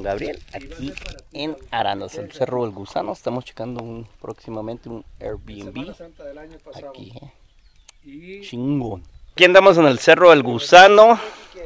Gabriel aquí en Arandas, el Cerro del Gusano. Estamos checando próximamente un Airbnb aquí, chingón. Aquí andamos en el Cerro del Gusano.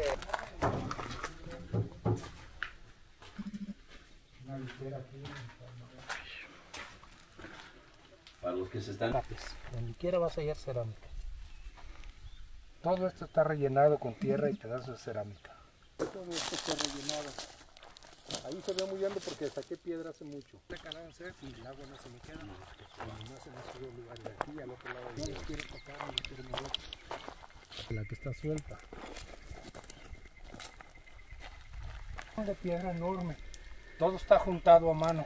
Para los que se están... Donde quiera vas a hallar cerámica. Todo esto está rellenado con tierra y pedazos de cerámica. Todo esto está rellenado. Ahí se ve muy hondo porque saqué piedra hace mucho. Y el agua no se me queda. No se me sube el lugar de aquí al otro lado. No lo quiero tocar, no lo quiero mover. La que está suelta. De piedra enorme. Todo está juntado a mano.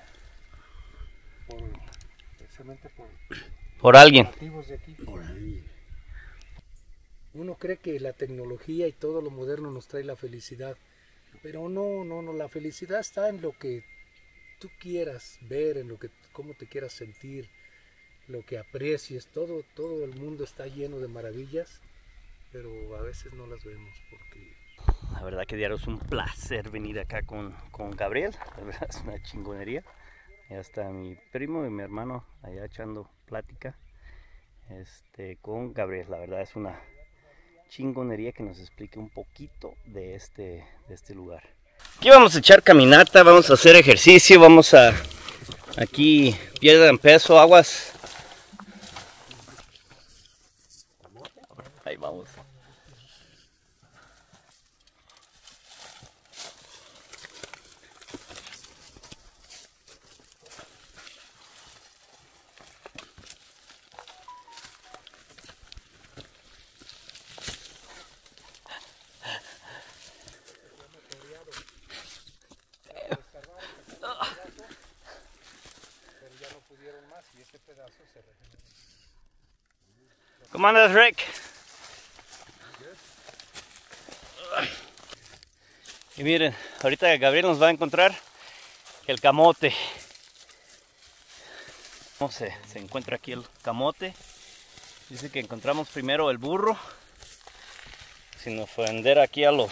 Precisamente por alguien. nativos de aquí. Uno cree que la tecnología y todo lo moderno nos trae la felicidad, pero no, la felicidad está en lo que tú quieras ver, en lo que cómo te quieras sentir, lo que aprecies. Todo el mundo está lleno de maravillas, pero a veces no las vemos porque... La verdad que diario es un placer venir acá con Gabriel, la verdad es una chingonería. Ya está mi primo y mi hermano allá echando plática con Gabriel. La verdad es una chingonería que nos explique un poquito de este lugar. Aquí vamos a echar caminata, vamos a hacer ejercicio, vamos a... Aquí pierdan peso, aguas. Ahí vamos. ¿Cómo andas, Rick? Y miren, ahorita Gabriel nos va a encontrar el camote. ¿Cómo se encuentra aquí el camote? Dice que encontramos primero el burro, sin ofender aquí a los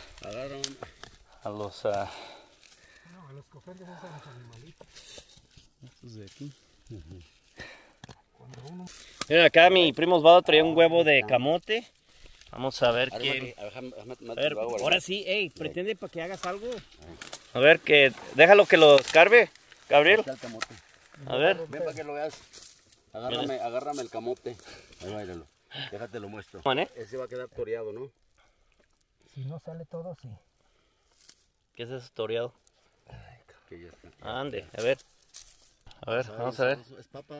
que ofenden es a los animalitos. Estos de aquí. Miren, acá mi primo Osvaldo traía un huevo de camote. Vamos a ver qué... A ver, ahora sí, hey, pretende para que hagas algo. A ver, que déjalo que lo escarbe, Gabriel. A ver. Ven para que lo veas. Agárrame el camote. Ahí váyalo. Déjate lo muestro. Ese va a quedar toreado, ¿no? Si no sale todo, sí. ¿Qué es eso toreado? Ande, a ver. A ver, vamos a ver. Es papa.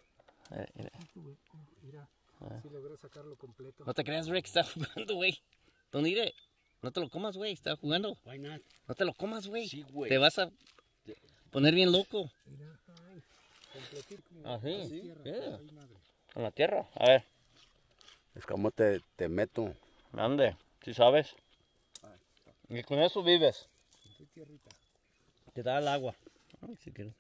Mira, si logré sacarlo completo. No te creas, Rick, está jugando, güey. Don't eat it. No te lo comas, güey, está jugando. Why not? No te lo comas, güey. Sí, güey. Te vas a poner bien loco. Mira, ay, completito. Así, yeah. Con la tierra, a ver. Es como te meto. Ande, si sabes. Y con eso vives. Te da el agua. Ay, si quiero.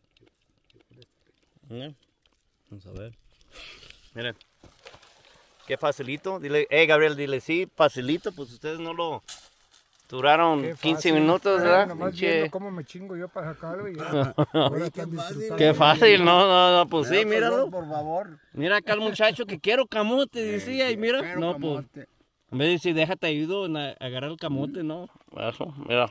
Vamos a ver. Miren. Qué facilito. Dile, Gabriel, dile, sí, facilito. Pues ustedes no lo duraron 15 minutos, ¿verdad? Nomás viendo cómo me chingo yo para sacarlo y ya. Oye, qué fácil. Qué fácil, no, pues sí, míralo. Por favor. Mira acá el muchacho que quiero camote, decía, y mira. No, pues. En vez de decir, déjate ayudo en agarrar el camote, no. Eso, mira.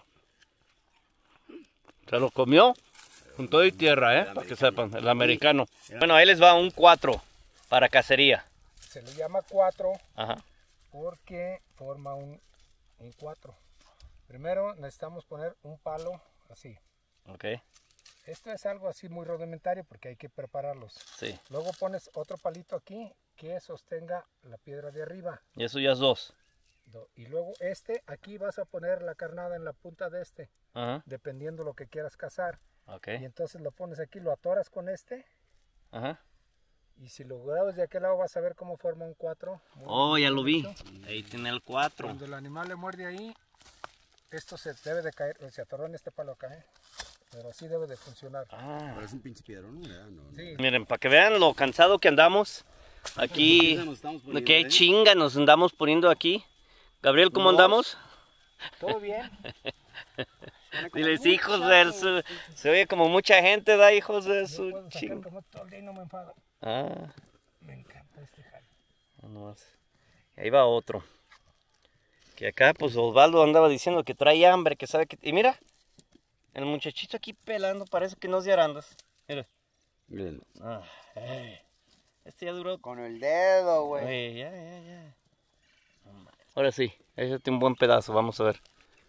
Se lo comió con todo y tierra, para que sepan, el americano. Bueno, ahí les va un 4 para cacería. Se le llama 4 Ajá. porque forma un 4. Primero necesitamos poner un palo así. Ok. Esto es algo así muy rudimentario porque hay que prepararlos. Sí. Luego pones otro palito aquí que sostenga la piedra de arriba. Y eso ya es 2. Y luego aquí vas a poner la carnada en la punta de Ajá. dependiendo lo que quieras cazar. Ok. Y entonces lo pones aquí, lo atoras con Ajá. y si lo grabas de aquel lado vas a ver cómo forma un 4. Oh, ya lo vi. Ahí tiene el 4. Cuando el animal le muerde ahí, esto se debe de caer, se atoró en este palo acá, pero así debe de funcionar. Pero es un pinche piedrón, ¿no? Sí. Miren, para que vean lo cansado que andamos. Aquí, qué chinga nos andamos poniendo aquí. Gabriel, ¿cómo andamos? ¿Todo bien? Diles, hijos de su... Se oye como mucha gente, da hijos de su ching... Como todo el día y no me enfado. Ah. Me encanta este jale. Nomás. Ahí va otro. Que acá pues Osvaldo andaba diciendo que trae hambre, que sabe que... Y mira, el muchachito aquí pelando, parece que no es de arandas. Mira. Miren. Ah, este ya duró. Con el dedo, güey. Oye, ya. Ahora sí, échate un buen pedazo, vamos a ver.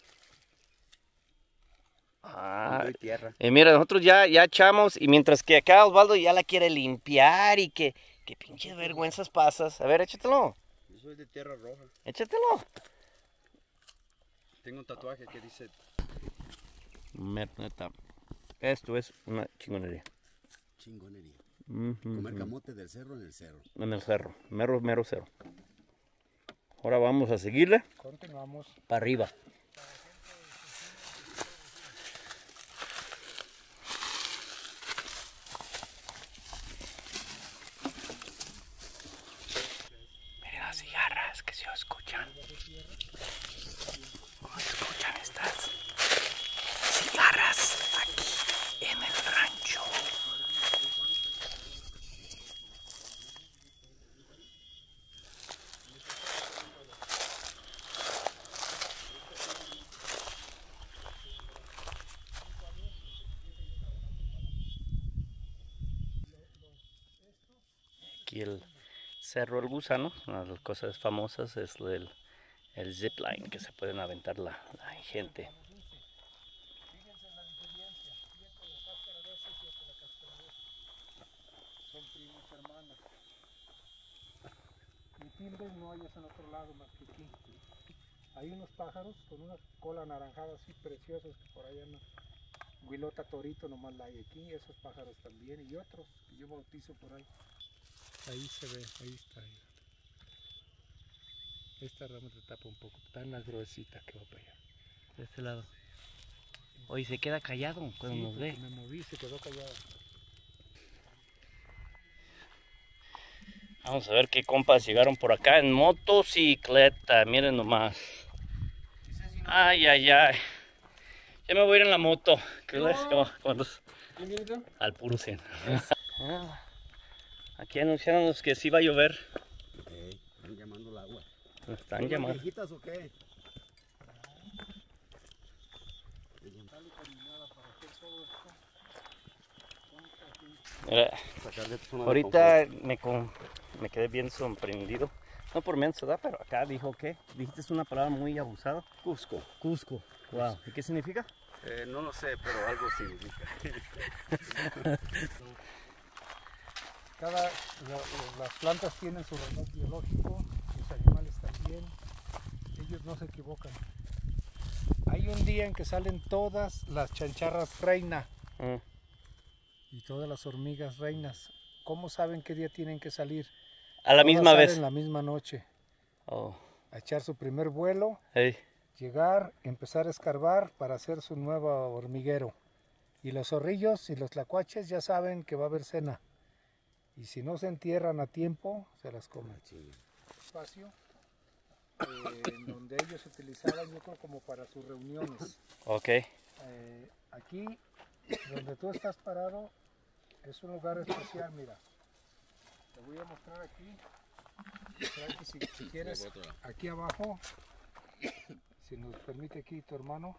Ah, Tierra. mira, nosotros ya echamos y mientras que acá Osvaldo ya la quiere limpiar y que pinches vergüenzas pasas. A ver, échatelo. Yo soy de tierra roja. Échatelo. Tengo un tatuaje que dice... Neta, esto es una chingonería. Chingonería. Comer camote del cerro en el cerro. En el cerro, mero cerro. Ahora vamos a seguirle. Continuamos. Para arriba. Miren las cigarras que se escuchan. ¿Cómo se escuchan estas cigarras aquí en el rancho? Aquí el Cerro El Gusano, una de las cosas famosas es el zipline que se pueden aventar la gente. Fíjense la diferencia. Fíjate la cáscara de ese y la cáscara de ese. Son primos hermanos. Y timbres no hay en otro lado más que aquí. Hay unos pájaros con una cola anaranjada así preciosos que por allá no. Huilota torito nomás la hay aquí, esos pájaros también y otros que yo bautizo por ahí. Ahí se ve, ahí está. Ahí. Esta rama te tapa un poco, está más gruesita que va para allá. De este lado. Hoy se queda callado cuando Sí, nos ve. me moví, se quedó callado. Vamos a ver qué compas llegaron por acá en motocicleta. Miren nomás. Ay. Ya me voy a ir en la moto. Al puro 100. Aquí anunciándonos que sí va a llover. Están llamando el agua. Nos están llamando. ¿Viejitas o qué? Mira, ahorita me quedé bien sorprendido. No por menso, ¿verdad? Pero acá dijo que dijiste es una palabra muy abusada. Cusco. Cusco. Wow. ¿Y qué significa? No lo sé, pero algo significa. Las plantas tienen su reloj biológico, los animales también, ellos no se equivocan. Hay un día en que salen todas las chancharras reina y todas las hormigas reinas. ¿Cómo saben qué día tienen que salir? A la misma vez. En la misma noche. Oh. A echar su primer vuelo, Hey. llegar, empezar a escarbar para hacer su nuevo hormiguero. Y los zorrillos y los tlacuaches ya saben que va a haber cena. Y si no se entierran a tiempo, se las comen. Espacio en donde ellos utilizaban, yo creo, como para sus reuniones. Ok. Aquí, donde tú estás parado, es un lugar especial, mira. Te voy a mostrar aquí. Si quieres, aquí abajo, si nos permite aquí tu hermano.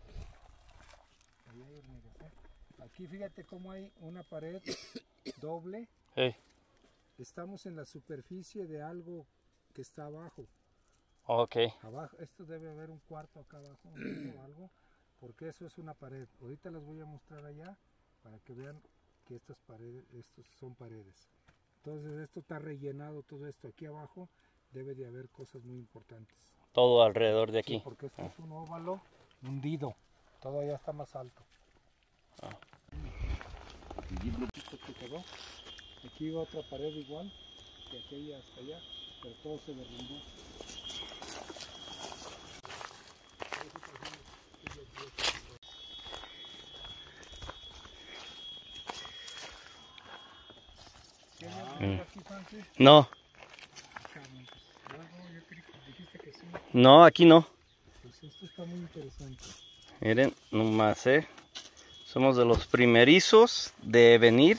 Aquí fíjate cómo hay una pared doble. Hey. Estamos en la superficie de algo que está abajo. Ok. Abajo, esto debe haber un cuarto acá abajo o algo, porque eso es una pared. Ahorita les voy a mostrar allá para que vean que estas paredes, estos son paredes. Entonces esto está rellenado, todo esto aquí abajo debe de haber cosas muy importantes. Todo alrededor de aquí. Sí, porque esto es un óvalo hundido, todo allá está más alto. Aquí va otra pared igual, de aquella hasta allá, pero todo se derrumbó. No. No, aquí no. Pues esto está muy interesante. Miren, nomás, somos de los primerizos de venir.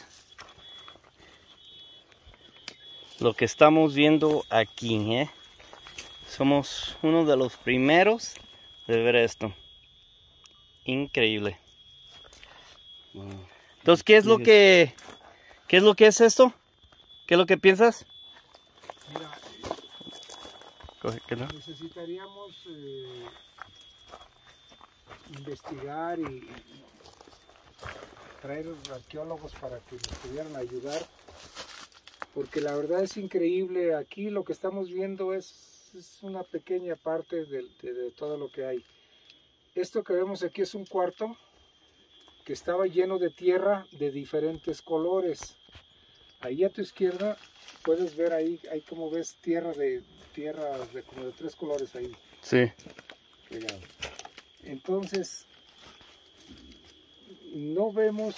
Lo que estamos viendo aquí, somos uno de los primeros de ver esto. Increíble. Entonces, ¿qué es lo que es esto? ¿Qué es lo que piensas? Mira, necesitaríamos investigar y traer arqueólogos para que nos pudieran ayudar, porque la verdad es increíble. Aquí lo que estamos viendo es una pequeña parte de todo lo que hay. Esto que vemos aquí es un cuarto que estaba lleno de tierra de diferentes colores. Ahí a tu izquierda puedes ver ahí como ves tierra como de 3 colores ahí. Sí. Pegado. Entonces no vemos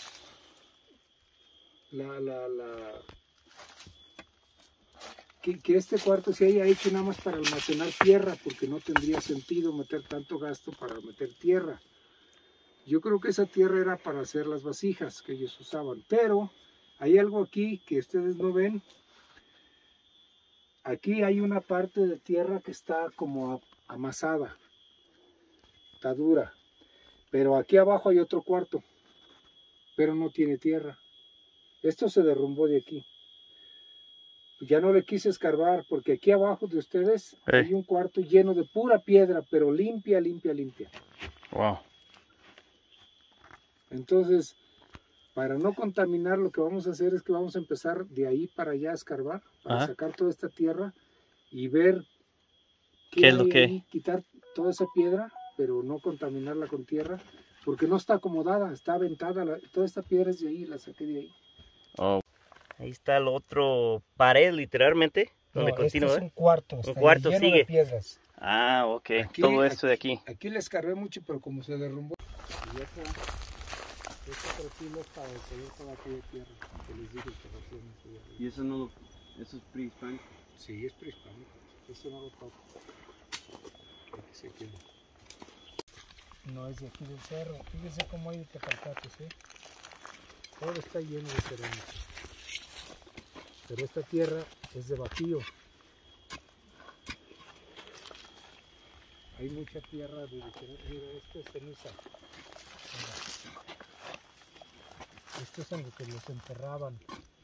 que este cuarto se haya hecho nada más para almacenar tierra, porque no tendría sentido meter tanto gasto para meter tierra. Yo creo que esa tierra era para hacer las vasijas que ellos usaban, pero hay algo aquí que ustedes no ven. Aquí hay una parte de tierra que está como amasada, está dura, pero aquí abajo hay otro cuarto, pero no tiene tierra. Esto se derrumbó de aquí. Ya no le quise escarbar, porque aquí abajo de ustedes hay un cuarto lleno de pura piedra, pero limpia, limpia, limpia. Wow. Entonces, para no contaminar, lo que vamos a hacer es que vamos a empezar de ahí para allá a escarbar, para sacar toda esta tierra y ver qué es lo que hay, quitar toda esa piedra, pero no contaminarla con tierra, porque no está acomodada, está aventada, toda esta piedra es de ahí, la saqué de ahí. Oh. Ahí está el otro pared, literalmente, donde continúa. Este es un cuarto, un cuarto lleno sigue de piedras. Ah, ok. Todo esto de aquí. Aquí le escarbé mucho, pero como se derrumbó. Y este perfil es para toda aquella tierra que les dije que recién. ¿Y eso eso es prehispánico? Sí, es prehispánico. Eso no lo toco. Aquí se queda. No es de aquí del cerro. Fíjense cómo hay de tepalcates, Todo está lleno de cerámica. Pero esta tierra es de Bajío. Hay mucha tierra de diferente. Mira, esto es ceniza. Esto es en lo que los enterraban.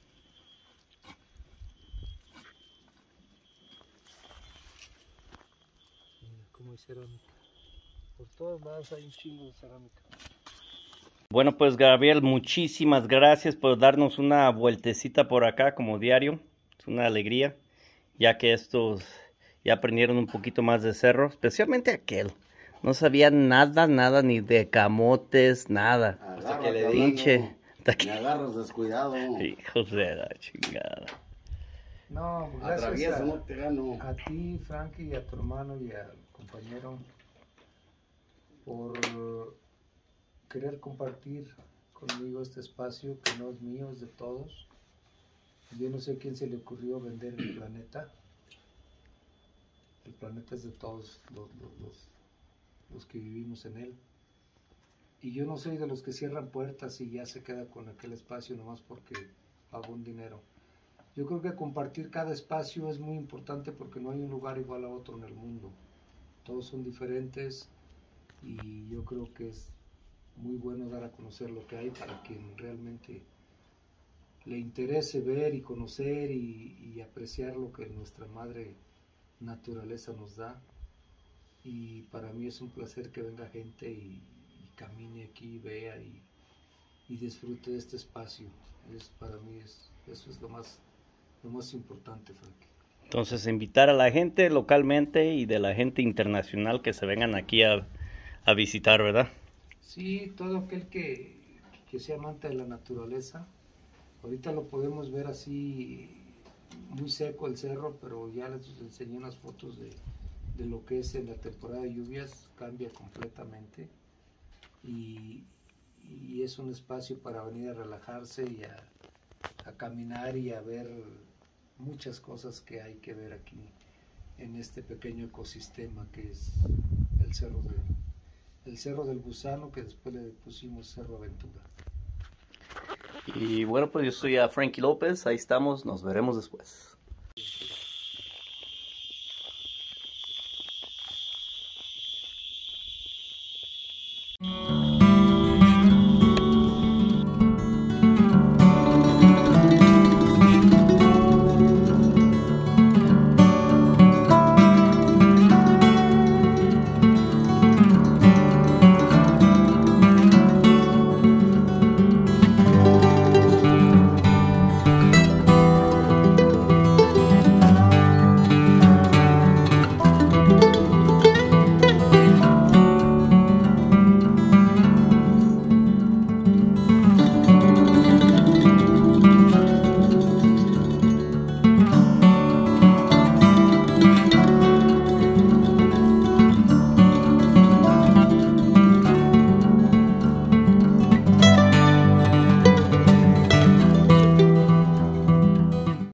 Mira cómo hay cerámica. Por todos lados hay un chingo de cerámica. Bueno, pues Gabriel, muchísimas gracias por darnos una vueltecita por acá como diario. Es una alegría, ya que estos ya aprendieron un poquito más de cerro, especialmente aquel. No sabía nada, ni de camotes, nada. Hasta que le dije, me agarras descuidado. Hijos de la chingada. No, gracias a ti, Frankie, y a tu hermano y al compañero por querer compartir conmigo este espacio que no es mío, es de todos. Yo no sé quién se le ocurrió vender el planeta. El planeta es de todos los que vivimos en él. Y yo no soy de los que cierran puertas y ya se queda con aquel espacio nomás porque pago un dinero. Yo creo que compartir cada espacio es muy importante porque no hay un lugar igual a otro en el mundo. Todos son diferentes y yo creo que es muy bueno dar a conocer lo que hay para quien realmente le interese ver y conocer y apreciar lo que nuestra madre naturaleza nos da. Y para mí es un placer que venga gente y camine aquí, vea y disfrute de este espacio. Para mí eso es lo más importante, Frankie. Entonces invitar a la gente localmente y de la gente internacional que se vengan aquí a visitar, ¿verdad? Sí, todo aquel que sea amante de la naturaleza. Ahorita lo podemos ver así muy seco el cerro, pero ya les enseñé unas fotos de lo que es en la temporada de lluvias, cambia completamente y es un espacio para venir a relajarse y a caminar y a ver muchas cosas que hay que ver aquí en este pequeño ecosistema que es el cerro el Cerro del Gusano, que después le pusimos Cerro Aventura. Y bueno, pues yo soy a Frankie López, ahí estamos, nos veremos después.